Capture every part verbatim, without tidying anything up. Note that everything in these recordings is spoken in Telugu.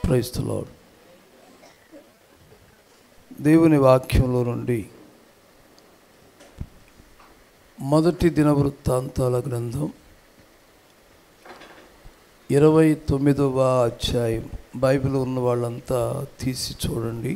Praise the lord. దేవుని వాక్యంలో నుండి మొదటి దినవృత్తాంతాల గ్రంథం ఇరవై తొమ్మిదవ అధ్యాయం. బైబిల్ ఉన్న వాళ్ళంతా తీసి చూడండి.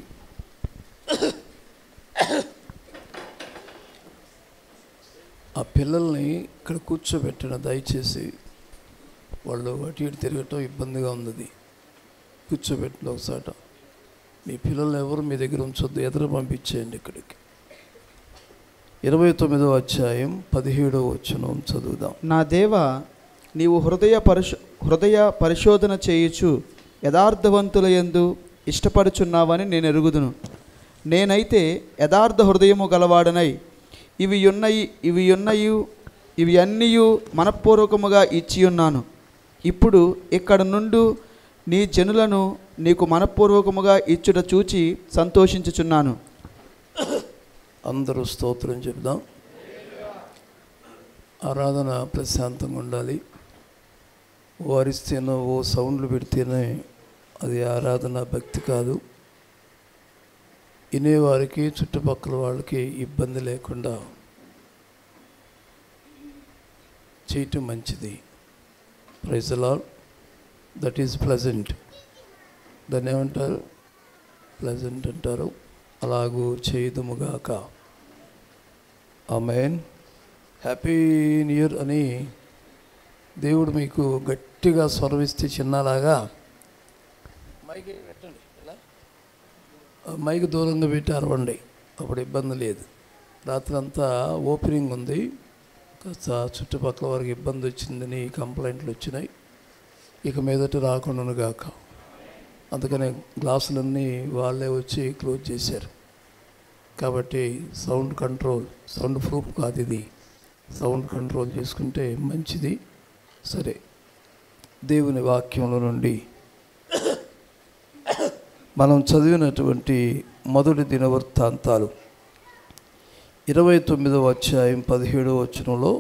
ఆ పిల్లల్ని ఇక్కడ కూర్చోబెట్టిన దయచేసి, వాళ్ళు అటు ఇటు తిరగటం ఇబ్బందిగా ఉంది. కూర్చోబెట్టిన ఒకసాట మీ పిల్లలు ఎవరు మీ దగ్గర ఉంచొద్దు, ఎదురు పంపించేయండి ఇక్కడికి. ఇరవై తొమ్మిదవ అధ్యాయం పదిహేడవ వచనం చదువుదాం. నా దేవ, నీవు హృదయ పరిశో హృదయ పరిశోధన చేయుచు యథార్థవంతుల యందు ఇష్టపడుచున్నావని నేను ఎరుగుదును. నేనైతే యథార్థ హృదయము గలవాడనై ఇవి ఉన్నయి ఇవి ఉన్నయు ఇవి అన్నీయు మనఃపూర్వకముగా ఇచ్చి ఉన్నాను. ఇప్పుడు ఇక్కడ నుండి నీ జనులను నీకు మనఃపూర్వకముగా ఇచ్చుట చూచి సంతోషించుచున్నాను. అందరూ స్తోత్రం చెప్దాం. ఆరాధన ప్రశాంతంగా ఉండాలి. ఓ అరిస్తేనో ఓ సౌండ్లు పెడితేనే అది ఆరాధన, భక్తి కాదు. వినేవారికి చుట్టుపక్కల వాళ్ళకి ఇబ్బంది లేకుండా చేయటం మంచిది. Praise the lord. That is pleasant. దాన్ని ఏమంటారు? ప్లెజెంట్ అంటారు. అలాగూ చేయుదుముగాక. ఆమేన్. హ్యాపీ న్యూ ఇయర్ అని దేవుడు మీకు గట్టిగా స్వరమిస్తే చిన్నలాగా మైక్ పెట్టండి. ఇలా మైక్ దూరంగా పెట్టి అరవండి, అప్పుడు ఇబ్బంది లేదు. రాత్రి అంతా ఓపెనింగ్ ఉంది, కాస్త చుట్టుపక్కల వారికి ఇబ్బంది వచ్చిందని కంప్లైంట్లు వచ్చినాయి. ఇక మీదట రాకుండా గాక. అందుకనే గ్లాసులన్నీ వాళ్ళే వచ్చి క్లోజ్ చేశారు. కాబట్టి సౌండ్ కంట్రోల్, సౌండ్ ప్రూఫ్ కాదు ఇది, సౌండ్ కంట్రోల్ చేసుకుంటే మంచిది. సరే, దేవుని వాక్యంలో నుండి మనం చదివినటువంటి మొదటి దినవృత్తాంతాలు ఇరవై తొమ్మిదవ అధ్యాయం పదిహేడవ వచనంలో,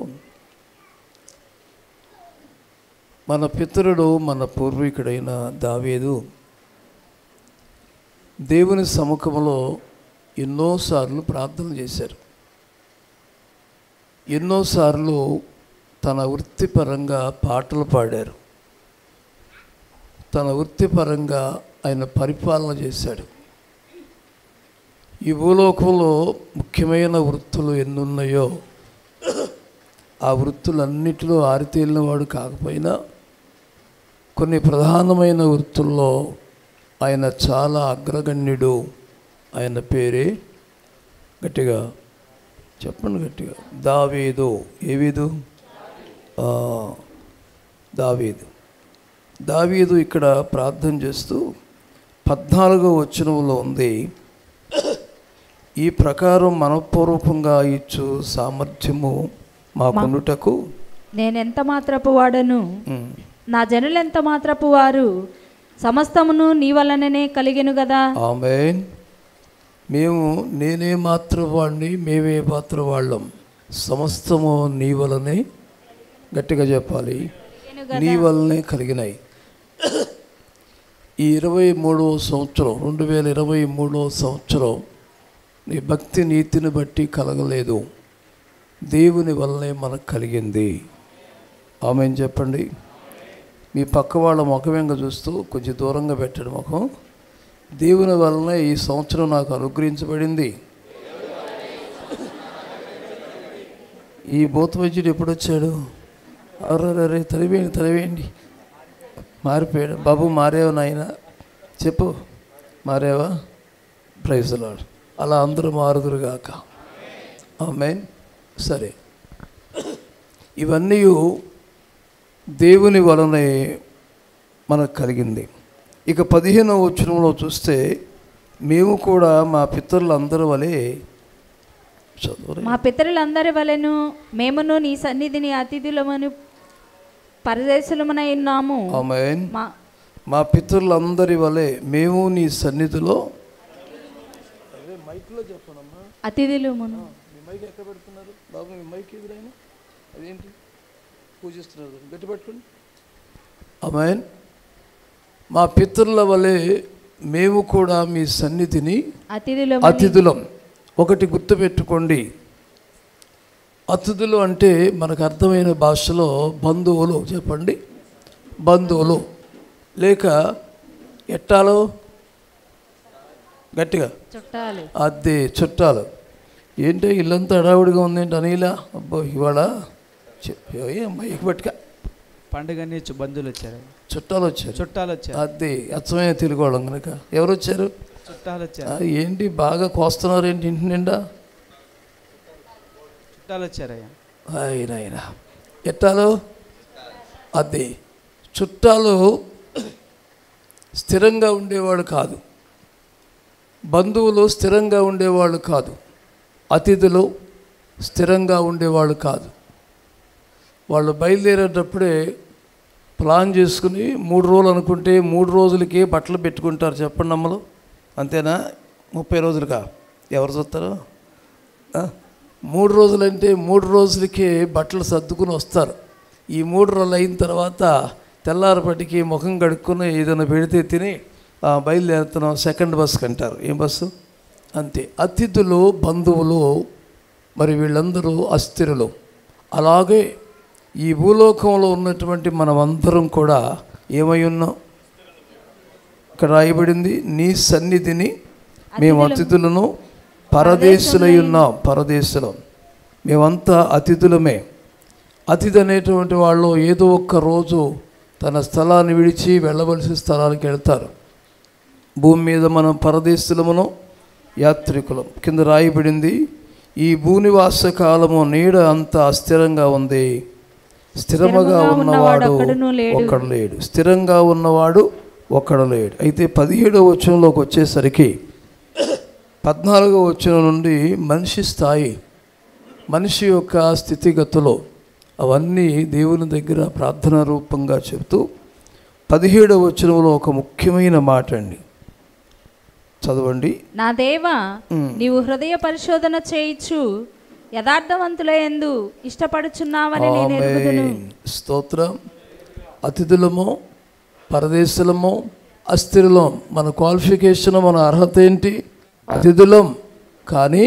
మన పితరుడు మన పూర్వీకుడైన దావీదు దేవుని సముఖంలో ఎన్నోసార్లు ప్రార్థన చేశారు. ఎన్నోసార్లు తన వృత్తిపరంగా పాటలు పాడారు. తన వృత్తిపరంగా ఆయన పరిపాలన చేశాడు. ఈ భూలోకంలో ముఖ్యమైన వృత్తులు ఎన్నున్నాయో ఆ వృత్తులన్నిటిలో ఆరితేలిన వాడు కాకపోయినా కొన్ని ప్రధానమైన వృత్తుల్లో ఆయన చాలా అగ్రగణ్యుడు. ఆయన పేరే, గట్టిగా చెప్పండి, గట్టిగా, దావీదు. ఏవీదు? దావీదు. దావీదు ఇక్కడ ప్రార్థన చేస్తూ పద్నాలుగో వచనంలో ఉంది, ఈ ప్రకారం మనపూర్వకంగా ఇచ్చు సామర్థ్యము మాకునుటకు నేనెంత మాత్రపు వాడను, నా జనులెంత మాత్రపు వారు, సమస్తమును నీ వలననే కలిగెను కదా. ఆమేన్. మేము నేనే మాత్ర వాడిని, మేమే మాత్ర వాళ్ళం, సమస్తము నీ వలనే, గట్టిగా చెప్పాలి, నీ వలనే కలిగినాయి. ఈ ఇరవై మూడవ సంవత్సరం రెండు వేల ఇరవై మూడవ సంవత్సరం నీ భక్తి నీతిని బట్టి కలగలేదు, దేవుని వల్లనే మనకు కలిగింది. ఆమేన్ చెప్పండి. మీ పక్క వాళ్ళ ముఖమేంగా చూస్తూ కొంచెం దూరంగా పెట్టడం ముఖం. దేవుని వలన ఈ సంవత్సరం నాకు అనుగ్రహించబడింది. ఈ భూత వైద్యుడు ఎప్పుడు వచ్చాడు? అరే తరివేయండి తరివేయండి మారిపోయాడు. బాబు మారేవా నాయన? చెప్పు, మారేవా? Praise the lord. అలా అందరూ మారుదురుగాక. ఆమేన్. సరే, ఇవన్నీ దేవుని వలనే మనకు కలిగింది. ఇక పదిహేనవ వచనంలో చూస్తే, మేము కూడా మా పితరులందరి వలె మా పితరులందరి వలెను మేమును నీ సన్నిధిని అతిథులమను పరదేశులమనై ఉన్నాము. ఆమేన్. మా పితరులందరి వలె మేము నీ సన్నిధిలో మైక్లో చెప్పనమ్మా అతిథులమను. మీ మైక్ ఎక్కడ పెడుతున్నారు బాబు? మీ మైక్ ఎదురైనా అదేంటి పూజిస్తున్నారు? గట్టి పెట్టుకోండి. ఆమేన్. మా పితరుల వలె మేము కూడా మీ సన్నిధిని అతిథులమని అతిథులం. ఒకటి గుర్తుపెట్టుకోండి, అతిథులు అంటే మనకు అర్థమైన భాషలో బంధువులు. చెప్పండి, బంధువులు లేక ఎట్టాలో గట్టిగా చుట్టాలు. అదే చుట్టాలు. ఏంటో ఇల్లంతా హడావుడిగా ఉందేంటి అనిలా? అబ్బో ఇవాళ మైకి పట్టుక పండుగని బంధువులు వచ్చారు, చుట్టాలు వచ్చారు. చుట్టాలు వచ్చారు. అదే అచ్చమైన తెలుగు వాళ్ళం కనుక. ఎవరు వచ్చారు? చుట్టాలు వచ్చారు. ఆ, ఏంటి బాగా కోస్తున్నారు ఏంటి ఇంటి నిండా? చుట్టాలు వచ్చారయ్యా. ఆయన ఆయన ఎట్టాలు అదే చుట్టాలు స్థిరంగా ఉండేవాడు కాదు, బంధువులు స్థిరంగా ఉండేవాళ్ళు కాదు, అతిథులు స్థిరంగా ఉండేవాళ్ళు కాదు. వాళ్ళు బయలుదేరేటప్పుడే ప్లాన్ చేసుకుని మూడు రోజులు అనుకుంటే మూడు రోజులకే బట్టలు పెట్టుకుంటారు. చెప్పండి అమ్మలు, అంతేనా? ముప్పై రోజులుగా ఎవరు చూస్తారు? మూడు రోజులంటే మూడు రోజులకే బట్టలు సర్దుకుని వస్తారు. ఈ మూడు రోజులు అయిన తర్వాత తెల్లారపటికి ముఖం కడుక్కుని ఏదైనా పెడితే తిని బయలుదేరుతున్నాం సెకండ్ బస్కి అంటారు. ఏం బస్సు? అంతే. అతిథులు బంధువులు మరి వీళ్ళందరూ అస్థిరులు. అలాగే ఈ భూలోకంలో ఉన్నటువంటి మనమందరం కూడా ఏమై ఉన్నాం? ఇక్కడ రాయబడింది, నీ సన్నిధిని మేము అతిథులను పరదేశులై ఉన్నాం. పరదేశులం మేమంతా అతిథులమే. అతిథి అనేటువంటి వాళ్ళు ఏదో ఒక్క రోజు తన స్థలాన్ని విడిచి వెళ్ళవలసిన స్థలానికి వెళ్తారు. భూమి మీద మనం పరదేశులమును యాత్రికులం. కింద రాయబడింది, ఈ భూనివాస కాలము నీడ అంత అస్థిరంగా ఉంది, స్థిరముగా ఉన్నవాడు ఒక్కడు లేడు. స్థిరంగా ఉన్నవాడు ఒక్కడు లేడు. అయితే పదిహేడవ వచనంలోకి వచ్చేసరికి పద్నాలుగవ వచనం నుండి మనిషి స్థాయి, మనిషి యొక్క స్థితిగతులు అవన్నీ దేవుని దగ్గర ప్రార్థన రూపంగా చెబుతూ పదిహేడవ వచనంలో ఒక ముఖ్యమైన మాట అండి, చదవండి. నా దేవా, నీవు హృదయ పరిశోధన చేయించు యథార్థవంతుల యందు ఇష్టపడుచున్నావని నేను ఎరుగుదును. స్తోత్రం. అతిథులము, పరదేశులము, అస్థిరులం. మన క్వాలిఫికేషన్, మన అర్హత ఏంటి? అతిథులం కానీ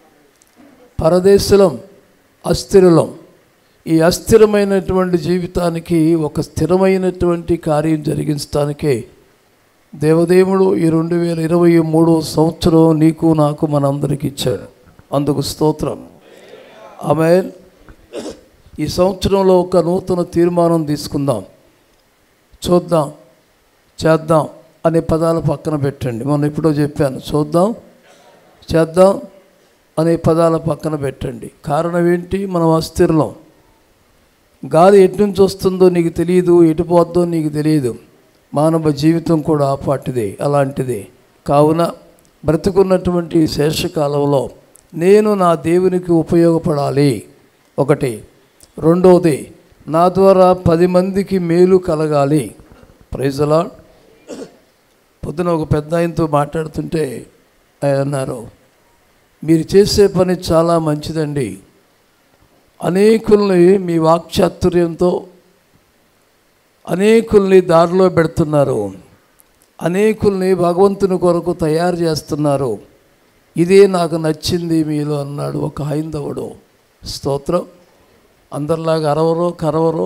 పరదేశులం, అస్థిరులం. ఈ అస్థిరమైనటువంటి జీవితానికి ఒక స్థిరమైనటువంటి కార్యం జరిగించడానికే దేవదేవుడు ఈ రెండు వేల ఇరవై మూడో సంవత్సరం నీకు నాకు మనందరికి ఇచ్చాడు. అందుకు స్తోత్రం. ఆమేన్. ఈ సంవత్సరంలో ఒక నూతన తీర్మానం తీసుకుందాం. చూద్దాం, చేద్దాం అనే పదాలు పక్కన పెట్టండి. మొన్న ఎప్పుడో చెప్పాను, చూద్దాం, చేద్దాం అనే పదాల పక్కన పెట్టండి. కారణం ఏంటి? మనం అస్థిరులం. గాలి ఎటు నుంచి వస్తుందో నీకు తెలియదు, ఎటు పోద్దో నీకు తెలియదు. మానవ జీవితం కూడా పాటిదే, అలాంటిదే. కావున బ్రతుకున్నటువంటి శేషకాలంలో నేను నా దేవునికి ఉపయోగపడాలి ఒకటి. రెండవది, నా ద్వారా పది మందికి మేలు కలగాలి. Praise the lord. పొద్దున ఒక పెద్ద ఆయనతో మాట్లాడుతుంటే ఆయన అన్నారు, మీరు చేసే పని చాలా మంచిదండి, అనేకుల్ని మీ వాక్చాతుర్యంతో అనేకుల్ని దారిలో పెడుతున్నారు, అనేకుల్ని భగవంతుని కొరకు తయారు చేస్తున్నారు, ఇదే నాకు నచ్చింది మీలో అన్నాడు ఒక హైందవుడు. స్తోత్రం. అందరిలాగా అరవరో కరవరో.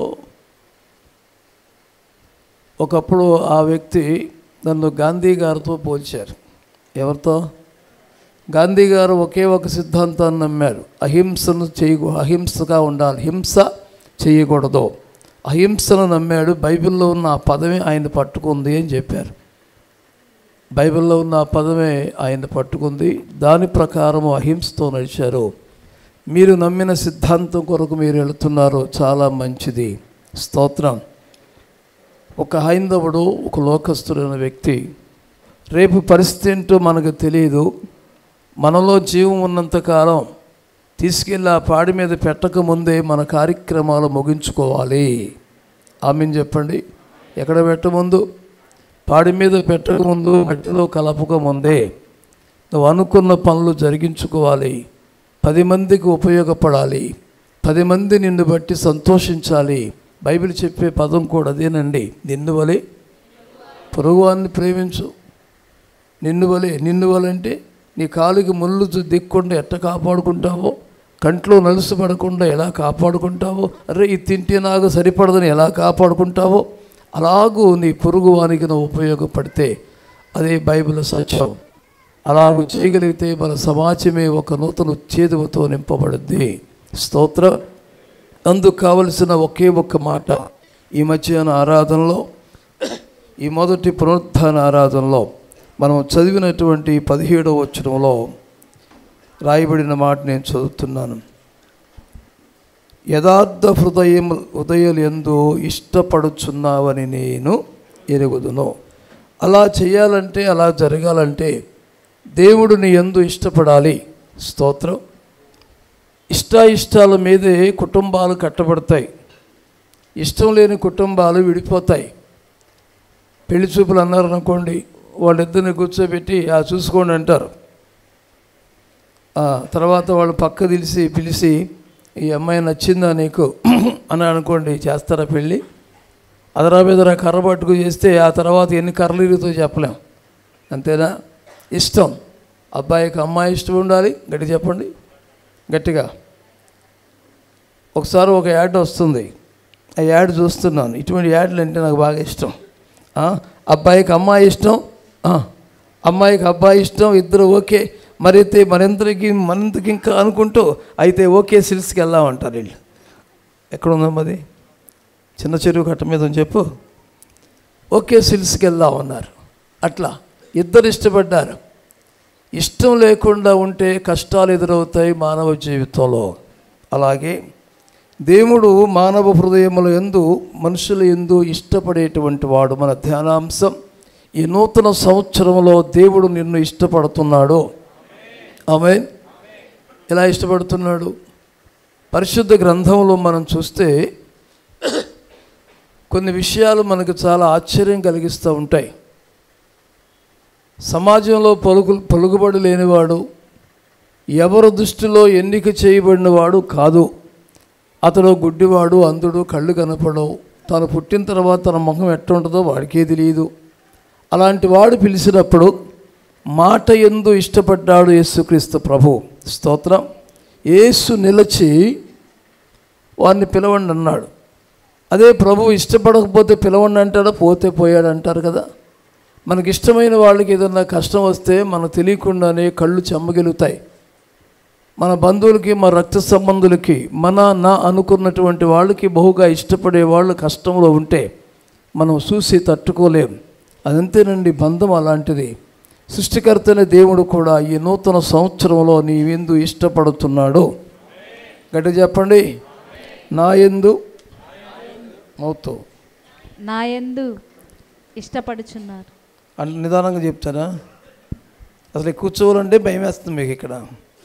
ఒకప్పుడు ఆ వ్యక్తి నన్ను గాంధీ గారితో పోల్చారు. ఎవరితో? గాంధీ గారు ఒకే ఒక సిద్ధాంతాన్ని నమ్మారు, అహింసను చేయకూ అహింసగా ఉండాలి, హింస చేయకూడదు. అహింసను నమ్మాడు. బైబిల్లో ఉన్న ఆ పదమే ఆయన పట్టుకుంది అని చెప్పారు. బైబిల్లో ఉన్న ఆ పదమే ఆయన పట్టుకుంది. దాని ప్రకారం అహింసతో నడిచారు. మీరు నమ్మిన సిద్ధాంతం కొరకు మీరు వెళుతున్నారు, చాలా మంచిది. స్తోత్రం. ఒక హైందవుడు, ఒక లోకస్తుడైన వ్యక్తి, రేపు పరిస్థితి ఏంటో మనకు తెలియదు, మనలో జీవం ఉన్నంతకాలం తీసుకెళ్ళి ఆ పాడి మీద పెట్టకముందే మన కార్యక్రమాలు ముగించుకోవాలి. ఆమెను చెప్పండి. ఎక్కడ పెట్టముందు? పాడి మీద పెట్టకముందు, మట్టిలో కలపకముందే నువ్వు అనుకున్న పనులు జరిగించుకోవాలి. పది మందికి ఉపయోగపడాలి, పది మంది నిన్ను బట్టి సంతోషించాలి. బైబిల్ చెప్పే పదం కూడా అదేనండి, నిన్ను వలె పొరుగువాన్ని ప్రేమించు. నిన్ను వలే నిన్ను వలంటే నీ కాలుకి ముళ్ళు దిక్కుండా ఎట్ట కాపాడుకుంటావో, కంట్లో నలుసు పడకుండా ఎలా కాపాడుకుంటావో, అరే ఇది తింటే నాకు సరిపడదని ఎలా కాపాడుకుంటావో, అలాగూ నీ పొరుగువానికి నువ్వు ఉపయోగపడితే అదే బైబిల్ సత్యం. అలాగూ చేయగలిగితే మన సమాజమే ఒక నూతన చేదువతో నింపబడుద్ది. స్తోత్రం. అందుకు కావలసిన ఒకే ఒక్క మాట, ఈ మధ్యాహ్న ఆరాధనలో, ఈ మొదటి పునరుత్థాన ఆరాధనలో మనం చదివినటువంటి పదిహేడవ వచనంలో రాయబడిన మాట నేను చదువుతున్నాను. యథార్థ హృదయం హృదయాలు ఎందు ఇష్టపడుచున్నావని నేను ఎరుగుదును. అలా చేయాలంటే, అలా జరగాలంటే దేవుడు నీ యందు ఇష్టపడాలి. స్తోత్రం. ఇష్టాయిష్టాల మీదే కుటుంబాలు కట్టబడతాయి. ఇష్టం లేని కుటుంబాలు విడిపోతాయి. పెళ్లి చూపులు అన్నారు అనుకోండి, వాళ్ళిద్దరిని కూర్చోబెట్టి ఆ చూసుకోండి అంటారు. తర్వాత వాళ్ళు పక్క తెలిసి పిలిచి ఈ అమ్మాయి నచ్చిందా నీకు అని అనుకోండి, చేస్తారా పెళ్ళి? అదరా బెదరా కర్ర పట్టుకు చేస్తే ఆ తర్వాత ఎన్ని కర్రలు ఇరుగుతో చెప్పలేం. అంతేనా? ఇష్టం. అబ్బాయికి అమ్మాయి ఇష్టం ఉండాలి. గట్టి చెప్పండి, గట్టిగా. ఒకసారి ఒక యాడ్ వస్తుంది, ఆ యాడ్ చూస్తున్నాను. ఇటువంటి యాడ్లు అంటే నాకు బాగా ఇష్టం. అబ్బాయికి అమ్మాయి ఇష్టం, అమ్మాయికి అబ్బాయి ఇష్టం, ఇద్దరు ఓకే. మరైతే మరింతకి మరింతకి ఇంకా అనుకుంటూ అయితే ఓకే సిల్స్కి వెళ్దామంటారు వీళ్ళు. ఎక్కడ ఉందమ్మా అది? చిన్న చెరువు కట్ట మీద చెప్పు. ఓకే సిల్స్కి వెళ్దామన్నారు. అట్లా ఇద్దరు ఇష్టపడ్డారు. ఇష్టం లేకుండా ఉంటే కష్టాలు ఎదురవుతాయి మానవ జీవితంలో. అలాగే దేవుడు మానవ హృదయముల యందు మనుషుల యందు ఇష్టపడేటువంటి వాడు. మన ధ్యానాంశం, ఈ నూతన సంవత్సరంలో దేవుడు నిన్ను ఇష్టపడుతున్నాడు. ఆమేన్. ఎలా ఇష్టపడుతున్నాడు? పరిశుద్ధ గ్రంథంలో మనం చూస్తే కొన్ని విషయాలు మనకు చాలా ఆశ్చర్యం కలిగిస్తూ ఉంటాయి. సమాజంలో పలుకు పలుకుబడి లేనివాడు, ఎవరి దృష్టిలో ఎన్నిక చేయబడినవాడు కాదు. అతడు గుడ్డివాడు, అంధుడు, కళ్ళు కనపడవు. తాను పుట్టిన తర్వాత తన ముఖం ఎట్టుంటుందో వాడికే తెలియదు. అలాంటి వాడు పిలిచినప్పుడు మాట యందు ఇష్టపడ్డాడు యేసుక్రీస్తు ప్రభు. స్తోత్రం. యేసు నిలిచి వారిని పిలవండి అన్నాడు. అదే ప్రభు ఇష్టపడకపోతే పిలవండి అంటాడా, పోతే పోయాడు అంటారు కదా. మనకి ఇష్టమైన వాళ్ళకి ఏదన్నా కష్టం వస్తే మనకు తెలియకుండానే కళ్ళు చెమ్మగిలుతాయి. మన బంధువులకి, మన రక్త సంబంధులకి, మన నా అనుకున్నటువంటి వాళ్ళకి బహుగా ఇష్టపడే వాళ్ళు కష్టంలో ఉంటే మనం చూసి తట్టుకోలేం. అదంతేనండి, బంధం అలాంటిది. సృష్టికర్తనే దేవుడు కూడా ఈ నూతన సంవత్సరంలో నీ యందు ఇష్టపడుతున్నాడు. గట్టి చెప్పండి, నా యందు మౌతు నా యందు ఇష్టపడుచున్నారు. అంటే నిదానంగా చెప్తారా? అసలు కూర్చోవాలంటే భయం వేస్తుంది మీకు ఇక్కడ.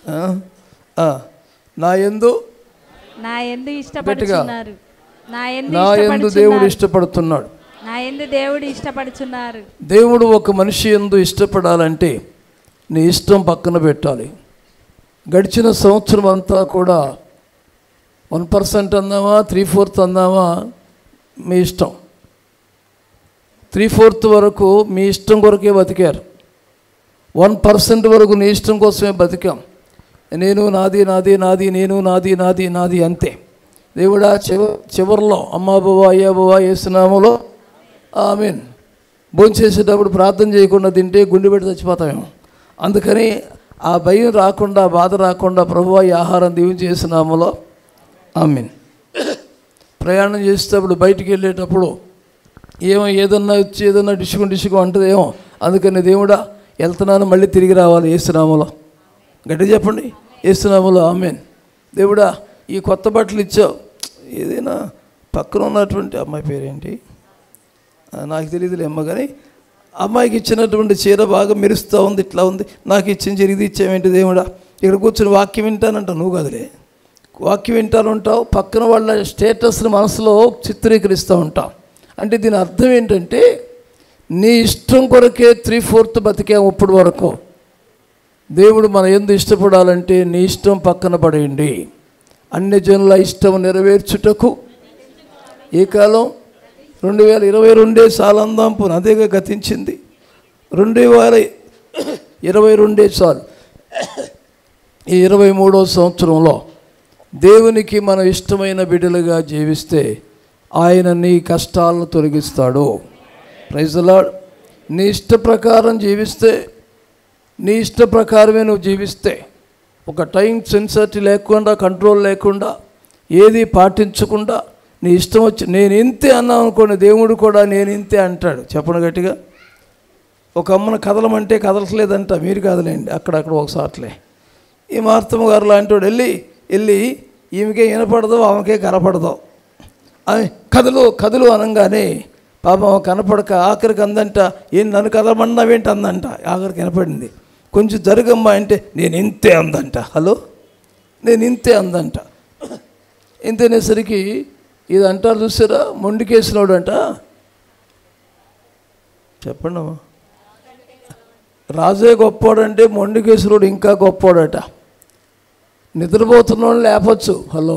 నా యందు నా యందు ఇష్టపడుచున్నారు. నా యందు నా యందు దేవుడు ఇష్టపడుతున్నాడు. నా యందు దేవుడు ఇష్టపడుచున్నారు. దేవుడు ఒక మనిషి యందు ఇష్టపడాలంటే నీ ఇష్టం పక్కన పెట్టాలి. గడిచిన సంవత్సరం అంతా కూడా వన్ పర్సెంట్ అందామా, త్రీ ఫోర్త్ అందామా, మీ ఇష్టం. త్రీ ఫోర్త్ వరకు మీ ఇష్టం కొరకే బతికారు. వన్ పర్సెంట్ వరకు నీ ఇష్టం కోసమే బతికాం. నేను నాది నాది నాది నేను నాది నాది నాది అంతే. దేవుడా చివ చివరిలో అమ్మా బాబా అయ్యా బాబా యేసునామములో ఆమేన్. భోంచేసేటప్పుడు ప్రార్థన చేయకుండా తింటే గుండె పెట్టి చచ్చిపోతామేమో. అందుకని ఆ భయం రాకుండా, బాధ రాకుండా ప్రభువా ఈ ఆహారం దీవించి యేసునామములో ఆమేన్. ప్రయాణం చేసేటప్పుడు బయటికి వెళ్ళేటప్పుడు ఏమో ఏదన్నా వచ్చి ఏదన్నా డిషుకు డిషుకు అంటదేమో. అందుకని దేవుడా వెళ్తున్నాను, మళ్ళీ తిరిగి రావాలి యేసునామములో. గట్టి చెప్పండి, యేసునామములో ఆమేన్. దేవుడా ఈ కొత్త బట్టలు ఇచ్చావు, ఏదైనా పక్కన ఉన్నటువంటి అమ్మాయి పేరేంటి నాకు తెలియదులే అమ్మ, కానీ అమ్మాయికి ఇచ్చినటువంటి చీర బాగా మెరుస్తూ ఉంది, ఇట్లా ఉంది, నాకు ఇచ్చిన చీర ఇది ఇచ్చావేంటి దేవుడా? ఇక్కడ కూర్చొని వాక్యం వింటానంటావు. నువ్వు కదలే వాక్యం వింటాను ఉంటావు, పక్కన వాళ్ళ స్టేటస్ని మనసులో చిత్రీకరిస్తూ ఉంటావు. అంటే దీని అర్థం ఏంటంటే నీ ఇష్టం కొరకే త్రీ ఫోర్త్ బతికాము ఇప్పటి వరకు. దేవుడు మన యందు ఇష్టపడాలంటే నీ ఇష్టం పక్కన పడేయండి. అన్య జనుల ఇష్టం నెరవేర్చుటకు ఏ కాలం రెండు వేల ఇరవై రెండే సాలందాం పునదేగా గతించింది. రెండు వేల ఇరవై రెండే చాలు. ఈ ఇరవై మూడో సంవత్సరంలో దేవునికి మనం ఇష్టమైన బిడ్డలుగా జీవిస్తే ఆయన నీ కష్టాలను తొలగిస్తాడు. Praise the lord. నీ ఇష్ట ప్రకారం జీవిస్తే, నీ ఇష్ట ప్రకారమే నువ్వు జీవిస్తే, ఒక టైం సెన్సర్టీ లేకుండా, కంట్రోల్ లేకుండా, ఏది పాటించకుండా నీ ఇష్టం వచ్చి నేను ఇంతే అన్నావు అనుకోండి, దేవుడు కూడా నేను ఇంతే అంటాడు. చెప్పండి గట్టిగా. ఒక అమ్మను కదలమంటే కదలట్లేదంట, మీరు కదలేండి అక్కడక్కడ ఒకసారిలే. ఈ మార్తమ్మ గారు లాంటి వాడు వెళ్ళి వెళ్ళి ఈమెకే వినపడదు, ఆమెకే కనపడదు. ఆమె కథలు కథలు అనగానే పాపం కనపడక ఆఖరికి అందంట, ఏం నన్ను కదలమన్నావేంటి అందంట. ఆఖరికి వినపడింది. కొంచెం జరగమ్మా అంటే నేను ఇంతే అందంట. హలో, నేను ఇంతే అందంట. ఇంతనేసరికి ఇది అంటారు చూసారా, మొండికేసినోడు అంట. చెప్పండి అమ్మా. రాజే గొప్పోడంటే మొండికేసినోడు ఇంకా గొప్పోడట. నిద్రపోతున్న వాళ్ళు లేపచ్చు. హలో,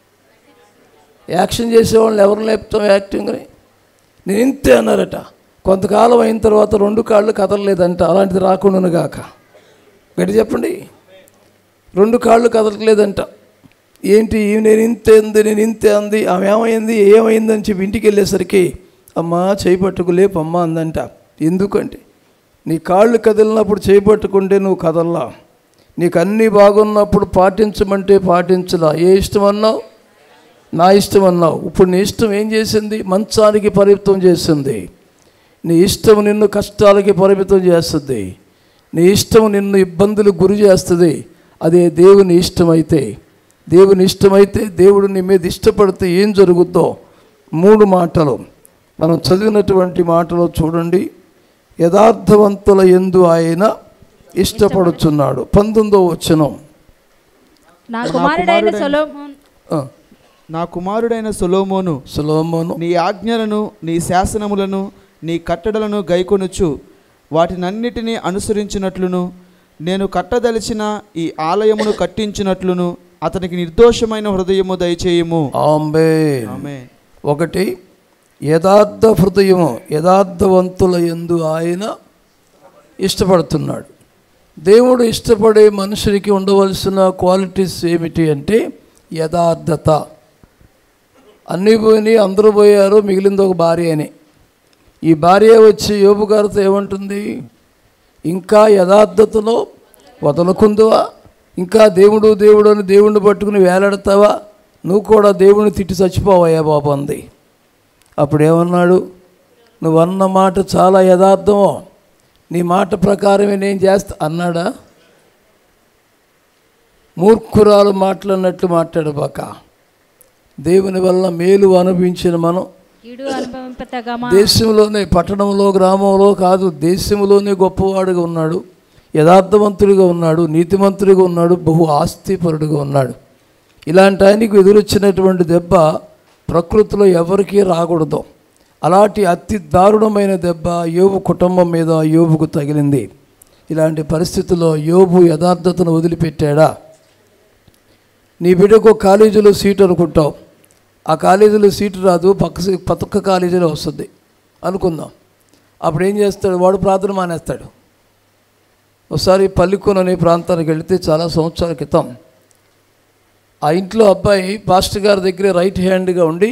యాక్షన్ చేసేవాళ్ళని ఎవరు లేపుతాం యాక్టింగ్ని. నేను ఇంతే అన్నారట. కొంతకాలం అయిన తర్వాత రెండు కాళ్ళు కదలలేదంట. అలాంటిది రాకుండా గాక గట్టి చెప్పండి. రెండు కాళ్ళు కదలలేదంట. ఏంటి నేను ఇంతే అంది, నేను ఇంతే అంది. ఆమె ఏమైంది ఏమైంది అని చెప్పి ఇంటికి వెళ్ళేసరికి అమ్మా చేయి పట్టుకు లేపు అమ్మ అందంట. ఎందుకంటే నీ కాళ్ళు కదిలినప్పుడు చేయి పట్టుకుంటే నువ్వు కదల్లా, నీకు అన్నీ బాగున్నప్పుడు పాటించమంటే పాటించలా. ఏ ఇష్టం అన్నావు? నా ఇష్టం అన్నావు. ఇప్పుడు నీ ఇష్టం ఏం చేసింది? మంచానికి పరిమితం చేసింది. నీ ఇష్టం నిన్ను కష్టాలకి పరిమితం చేస్తుంది. నీ ఇష్టం నిన్ను ఇబ్బందులకు గురి చేస్తుంది. అదే దేవుని ఇష్టమైతే, దేవుని ఇష్టమైతే దేవుడు నీ మీద ఇష్టపడితే ఏం జరుగుద్దో మూడు మాటలు మనం చదివినటువంటి మాటలు చూడండి. యథార్థవంతుల యందు ఆయన ఇష్టపడుచున్నాడు. పంతొమ్మిదో వచనం. నా కుమారుడైన సొలొమోను నా కుమారుడైన సొలొమోను సొలొమోను నీ ఆజ్ఞలను, నీ శాసనములను, నీ కట్టడలను గైకొనుచు వాటినన్నిటినీ అనుసరించినట్లును, నేను కట్టదలిచిన ఈ ఆలయమును కట్టించినట్లును అతనికి నిర్దోషమైన హృదయము దయచేయము. ఆమేన్. ఆమేన్. ఒకటి, యథార్థ హృదయము, యథార్థవంతుల యందు ఆయన ఇష్టపడుతున్నాడు. దేవుడు ఇష్టపడే మనుషునికి ఉండవలసిన క్వాలిటీస్ ఏమిటి అంటే యథార్థత. అన్నీ పోయినాయి, అందరూ పోయారు, మిగిలింది ఒక భార్య అని. ఈ భార్య వచ్చి యోబు గారితో ఏమంటుంది? ఇంకా యథార్థతలో వదలకుందువా? ఇంకా దేవుడు దేవుడు అని దేవుడిని పట్టుకుని వేలాడతావా? నువ్వు కూడా దేవుడిని తిట్టి చచ్చిపోవయ్యా బాబు అంది. అప్పుడు ఏమన్నాడు? నువ్వు అన్న మాట చాలా యథార్థమో, నీ మాట ప్రకారమే నేను చేస్తా అన్నాడా? మూర్ఖురాలు మాట్లాడినట్లు మాట్లాడబాక. దేవుని వల్ల మేలు అనుభవించిన మనం దేశంలోనే, పట్టణంలో, గ్రామంలో కాదు, దేశంలోనే గొప్పవాడుగా ఉన్నాడు, యథార్థవంతుడిగా ఉన్నాడు, నీతిమంతుడిగా ఉన్నాడు, బహు ఆస్తిపరుడుగా ఉన్నాడు. ఇలాంటి ఆయనకు ఎదురొచ్చినటువంటి దెబ్బ ప్రకృతిలో ఎవరికీ రాకూడదు. అలాంటి అతి దారుణమైన దెబ్బ యోబు కుటుంబం మీద యోబుకు తగిలింది. ఇలాంటి పరిస్థితుల్లో యోబు యథార్థతను వదిలిపెట్టాడా? నీ బిడ్డకు కాలేజీలో సీటు అనుకుంటావు, ఆ కాలేజీలో సీటు రాదు, పక్క పక్క కాలేజీలో వస్తుంది అనుకుందాం. అప్పుడు ఏం చేస్తాడు? వాడు ప్రార్థన మానేస్తాడు. ఒకసారి పల్లికొన అనే ప్రాంతానికి వెళితే చాలా సంవత్సరాల క్రితం ఆ ఇంట్లో అబ్బాయి పాస్టర్ గారి దగ్గర రైట్ హ్యాండ్గా ఉండి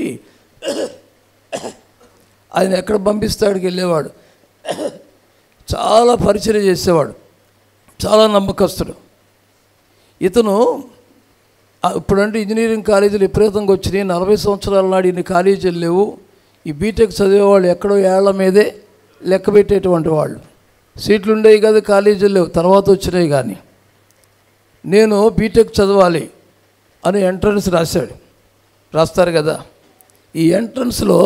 ఆయన ఎక్కడ పంపిస్తాడికి వెళ్ళేవాడు, చాలా పరిచయం చేసేవాడు, చాలా నమ్మకస్తుడు. ఇతను ఇప్పుడంటే ఇంజనీరింగ్ కాలేజీలు విపరీతంగా వచ్చినాయి. నలభై సంవత్సరాల నాడు ఇన్ని కాలేజీలు లేవు. ఈ బీటెక్ చదివేవాళ్ళు ఎక్కడో ఏళ్ల మీదే లెక్క పెట్టేటువంటి వాళ్ళు. సీట్లు ఉండేవి కదా, కాలేజీలు లేవు, తర్వాత వచ్చినాయి. కానీ నేను బీటెక్ చదవాలి అని ఎంట్రన్స్ రాశాడు. రాస్తారు కదా, ఈ ఎంట్రన్స్లో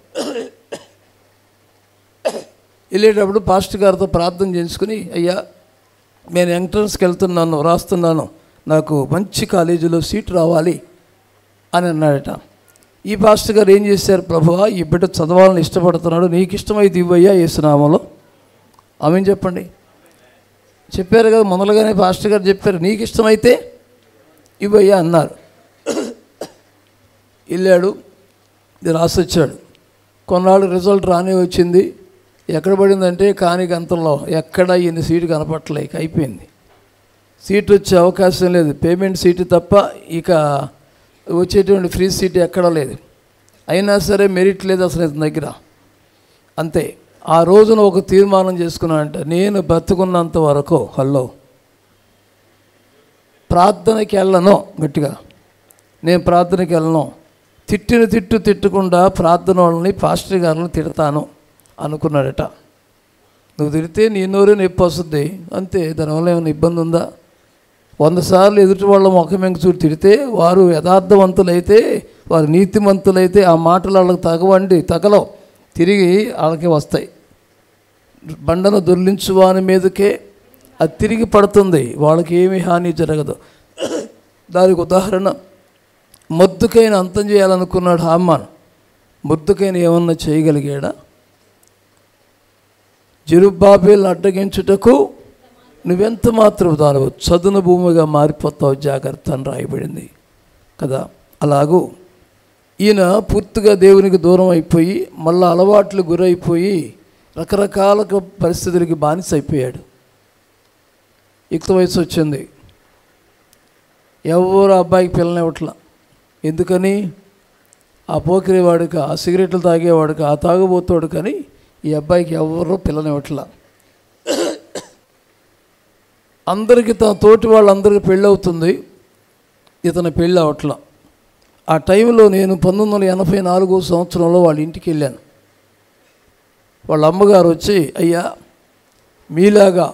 వెళ్ళేటప్పుడు పాస్టర్ గారితో ప్రార్థన చేసుకుని, అయ్యా నేను ఎంట్రన్స్కి వెళ్తున్నాను, రాస్తున్నాను, నాకు మంచి కాలేజీలో సీటు రావాలి అని అన్నాడట. ఈ పాస్టర్ గారు ఏం చేశారు? ప్రభువా, ఈ బిడ్డ చదవాలని ఇష్టపడుతున్నాడు, నీకు ఇష్టమైతే ఇవ్వయ్యా యేసునామములో ఆమేన్ చెప్పండి. చెప్పారు కదా, మొదలుగానే పాస్టర్ గారు చెప్పారు, నీకు ఇష్టమైతే ఇవ్వయ్యా అన్నారు. వెళ్ళాడు, ఇది రాసి వచ్చాడు. కొన్నాళ్ళు రిజల్ట్ రానే వచ్చింది. ఎక్కడ పడిందంటే కాని గంతల్లో ఎక్కడ ఈయన సీటు కనపట్టలేక అయిపోయింది. సీట్ వచ్చే అవకాశం లేదు, పేమెంట్ సీటు తప్ప ఇక వచ్చేటువంటి ఫ్రీ సీట్ ఎక్కడా లేదు. అయినా సరే మెరిట్ లేదు అసలు ఇతని దగ్గర. అంతే. ఆ రోజున ఒక తీర్మానం చేసుకున్నానంట, నేను బతుకున్నంత వరకు హలో ప్రార్థనకి వెళ్ళను. గట్టిగా నేను ప్రార్థనకి వెళ్ళను, తిట్టిన తిట్టు తిట్టకుండా ప్రార్థన వాళ్ళని పాస్టర్ గారిని తిడతాను అనుకున్నాడట. నువ్వు తిడితే నీ నోరే నొప్పి వస్తుంది అంతే, దానివల్ల ఏమైనా ఇబ్బంది ఉందా? వంద సార్లు ఎదుటి వాళ్ళ ముఖం వెంక చూసి తిడితే వారు యథార్థవంతులైతే, వారు నీతిమంతులైతే ఆ మాటలు వాళ్ళకి తగవండి తగలవు, తిరిగి వాళ్ళకి వస్తాయి. బండను దొర్లించు వాని మీదకే అది తిరిగి పడుతుంది, వాళ్ళకి ఏమీ హాని జరగదు. దానికి ఉదాహరణ మొద్దుకైన అంతం చేయాలనుకున్నాడు హామాన్. మొద్దుకైన ఏమన్నా చేయగలిగాడా? జెరుబ్బాబెలును అడ్డగించుటకు నువ్వెంత మాత్రం దానవు చదును భూమిగా మారిపోతావు జాగ్రత్త అని రాయబడింది కదా. అలాగూ ఈయన పూర్తిగా దేవునికి దూరం అయిపోయి మళ్ళీ అలవాట్లు గురైపోయి రకరకాల పరిస్థితులకి బానిస అయిపోయాడు. యుక్త వయసు వచ్చింది, ఎవరు అబ్బాయికి పిల్లనివ్వట్లా. ఎందుకని? ఆ పోకిరేవాడుక, ఆ సిగరెట్లు తాగేవాడుక, ఆ తాగుబోతాడు, కానీ ఈ అబ్బాయికి ఎవరు పిల్లనివ్వట్లా. అందరికీ తన తోటి వాళ్ళందరికీ పెళ్ళి అవుతుంది, ఇతను పెళ్ళి అవట్లా. ఆ టైంలో నేను పంతొమ్మిది వందల ఎనభై నాలుగో సంవత్సరంలో వాళ్ళ ఇంటికి వెళ్ళాను. వాళ్ళ అమ్మగారు వచ్చి, అయ్యా మీలాగా